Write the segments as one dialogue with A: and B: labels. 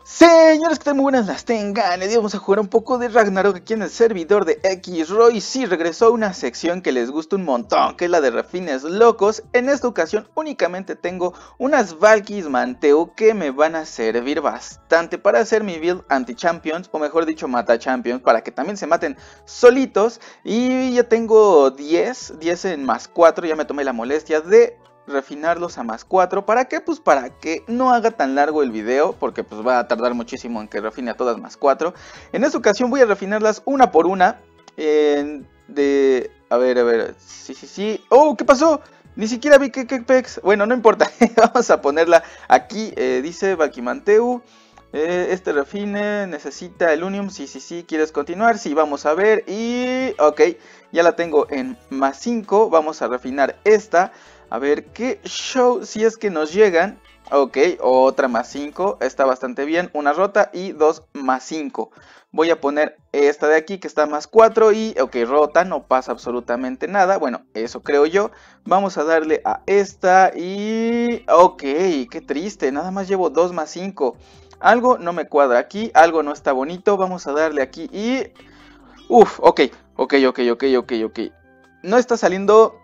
A: Señores, que están muy buenas las tengan. Y vamos a jugar un poco de Ragnarok aquí en el servidor de X-Roy. Sí, regresó una sección que les gusta un montón, que es la de refines locos. En esta ocasión únicamente tengo unas Valkyries Manteu que me van a servir bastante para hacer mi build anti-champions, o mejor dicho mata-champions, para que también se maten solitos. Y ya tengo 10 en más 4, ya me tomé la molestia de refinarlos a más 4. ¿Para qué? Pues para que no haga tan largo el video, porque pues va a tardar muchísimo en que refine a todas más 4. En esta ocasión voy a refinarlas una por una. A ver, sí. ¡Oh! ¿Qué pasó? Ni siquiera vi que pex. Bueno, no importa, vamos a ponerla aquí. Dice Valkymanteu. Este refine necesita el Unium. Sí, ¿quieres continuar? Sí, vamos a ver. Y ok, ya la tengo en más 5. Vamos a refinar esta. A ver qué show, si es que nos llegan. Ok, otra más 5, está bastante bien. Una rota y 2 más 5. Voy a poner esta de aquí que está más 4 y ok, rota, no pasa absolutamente nada. Bueno, eso creo yo. Vamos a darle a esta y... ok, qué triste, nada más llevo 2 más 5. Algo no me cuadra aquí, algo no está bonito. Vamos a darle aquí y... uf, ok. No está saliendo...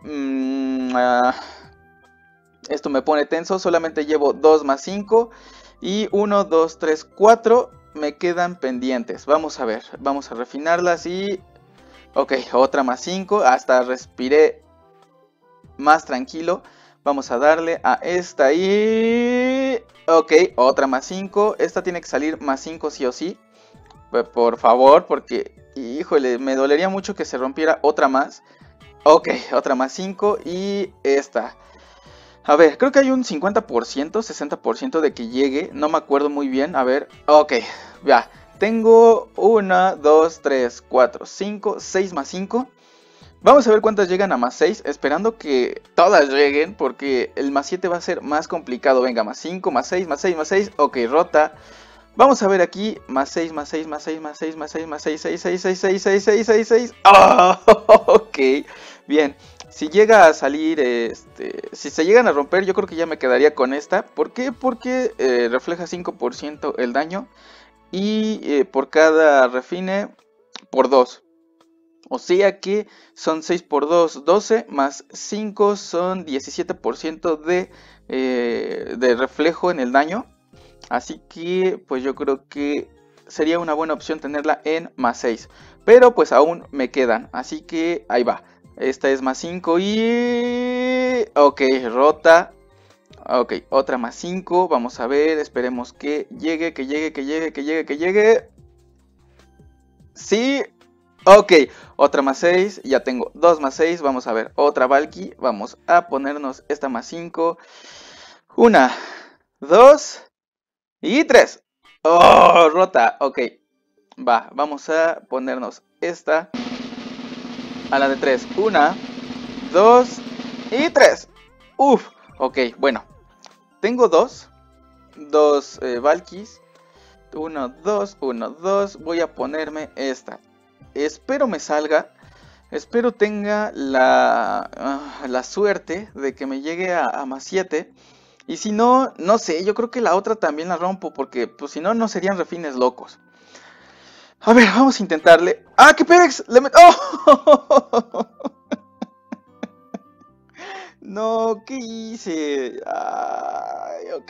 A: esto me pone tenso, solamente llevo 2 más 5 y 1, 2, 3, 4 me quedan pendientes. Vamos a ver, vamos a refinarlas y... ok, otra más 5, hasta respiré más tranquilo. Vamos a darle a esta y... ok, otra más 5, esta tiene que salir más 5 sí o sí. Por favor, porque... híjole, me dolería mucho que se rompiera otra más. Ok, otra más 5 y esta... a ver, creo que hay un 50%, 60% de que llegue, no me acuerdo muy bien, a ver, ok, ya, tengo 1, 2, 3, 4, 5, 6 más 5, vamos a ver cuántas llegan a más 6, esperando que todas lleguen, porque el más 7 va a ser más complicado, venga, más 5, más 6, más 6, más 6, ok, rota, vamos a ver aquí, más 6, más 6, más 6, más 6, más 6, más 6, 6, 6, 6, 6, 6, 6, 6, 6, oh, ok, bien. Si llega a salir, si se llegan a romper, yo creo que ya me quedaría con esta. ¿Por qué? Porque refleja 5% el daño y por cada refine por 2. O sea que son 6 por 2, 12, más 5 son 17% de reflejo en el daño. Así que pues yo creo que sería una buena opción tenerla en más 6. Pero pues aún me quedan, así que ahí va. Esta es más 5 y... ok, rota. Ok, otra más 5. Vamos a ver, esperemos que llegue, que llegue. Sí. Ok, otra más 6. Ya tengo 2 más 6. Vamos a ver, otra Valky. Vamos a ponernos esta más 5. 1, 2 y 3. Oh, rota. Ok, va, vamos a ponernos esta. A la de 3. 1, 2 y 3. Uf, ok, bueno. Tengo dos Valkys. 1, 2, 1, 2. Voy a ponerme esta. Espero me salga. Espero tenga la suerte de que me llegue a más 7. Y si no, no sé, yo creo que la otra también la rompo. Porque pues si no, no serían refines locos. A ver, vamos a intentarle. ¡Ah, qué pex! ¡Oh! No, ¿qué hice? Ay, ok.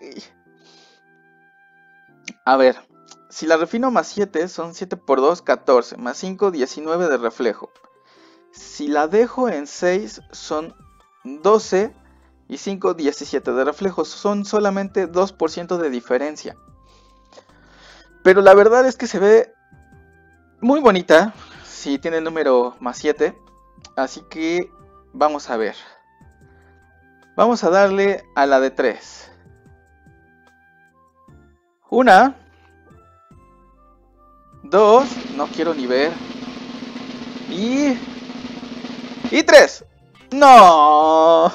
A: A ver, si la refino más 7, son 7 por 2, 14. Más 5, 19 de reflejo. Si la dejo en 6, son 12. Y 5, 17 de reflejo. Son solamente 2% de diferencia. Pero la verdad es que se ve muy bonita. Si tiene el número más 7. Así que vamos a ver. Vamos a darle a la de 3. 1, 2, no quiero ni ver. Y 3. No.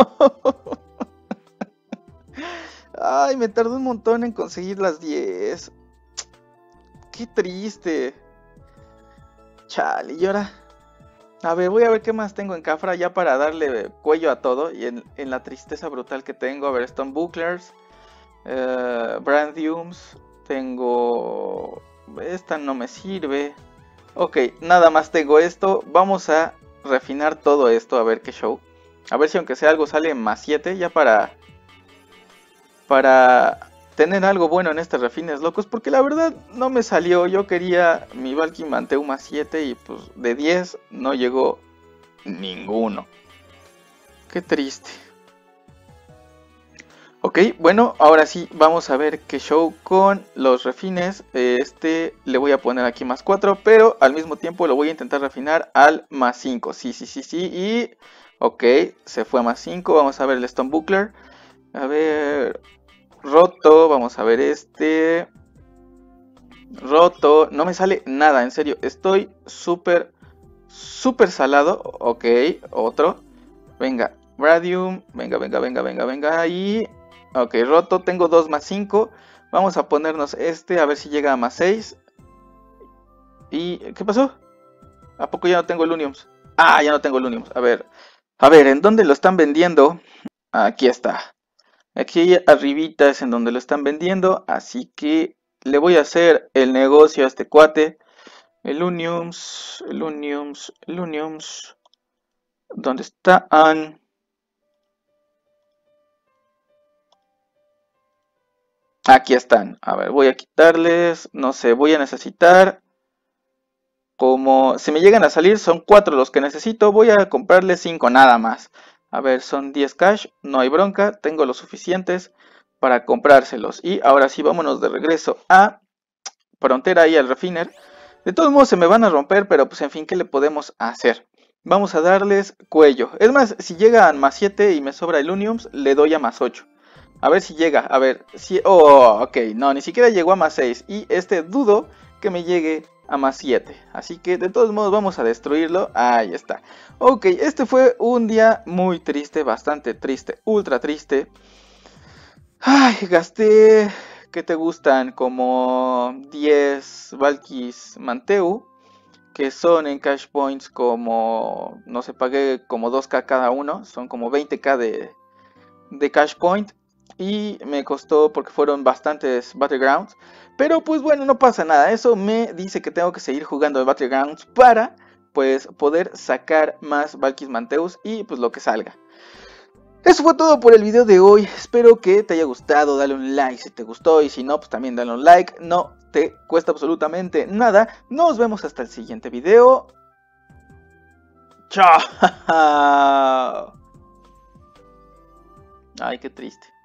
A: Ay, me tardó un montón en conseguir las 10. Qué triste. Chale, y ahora... a ver, voy a ver qué más tengo en Cafra ya para darle cuello a todo. Y en la tristeza brutal que tengo. A ver, Stone Bucklers, Brandiums, Tengo... esta no me sirve. Ok, nada más tengo esto. Vamos a refinar todo esto, a ver qué show. A ver si aunque sea algo sale más 7 ya para tener algo bueno en estos refines locos. Porque la verdad no me salió. Yo quería mi Valky Manteu más 7 y pues de 10 no llegó ninguno. Qué triste. Ok, bueno, ahora sí vamos a ver qué show con los refines. Le voy a poner aquí más 4, pero al mismo tiempo lo voy a intentar refinar al más 5. Sí. Y ok, se fue a más 5. Vamos a ver el Stone Buckler. A ver, roto. Vamos a ver este. Roto. No me sale nada, en serio. Estoy súper salado. Ok, otro. Venga, Radium. Venga. Y... ok, roto, tengo 2 más 5. Vamos a ponernos a ver si llega a más 6. ¿Y qué pasó? ¿A poco ya no tengo Luniums? Ah, ya no tengo Luniums. A ver, ¿en dónde lo están vendiendo? Aquí está. Aquí arribita es en donde lo están vendiendo. Así que le voy a hacer el negocio a este cuate. El Luniums. ¿Dónde están? Aquí están. A ver, voy a quitarles. No sé, voy a necesitar. Como si me llegan a salir, son 4 los que necesito. Voy a comprarles 5 nada más. A ver, son 10 cash. No hay bronca. Tengo los suficientes para comprárselos. Y ahora sí, vámonos de regreso a Frontera y al Refiner. De todos modos se me van a romper, pero pues en fin, ¿qué le podemos hacer? Vamos a darles cuello. Es más, si llega a más 7 y me sobra el Luniums, le doy a más 8. A ver si llega, a ver, si... oh, ok, no, ni siquiera llegó a más 6. Y dudo que me llegue a más 7. Así que de todos modos vamos a destruirlo. Ahí está. Ok, este fue un día muy triste, bastante triste, ultra triste. Ay, gasté... ¿qué te gustan? Como 10 Valkys Manteu. Que son en cash points como... no sé, pagué como 2k cada uno. Son como 20k de cash point. Y me costó porque fueron bastantes Battlegrounds. Pero pues bueno, no pasa nada. Eso me dice que tengo que seguir jugando de Battlegrounds para pues poder sacar más Valkys Manteus y pues lo que salga. Eso fue todo por el video de hoy. Espero que te haya gustado. Dale un like si te gustó. Y si no, pues también dale un like. No te cuesta absolutamente nada. Nos vemos hasta el siguiente video. Chao. Ay, qué triste.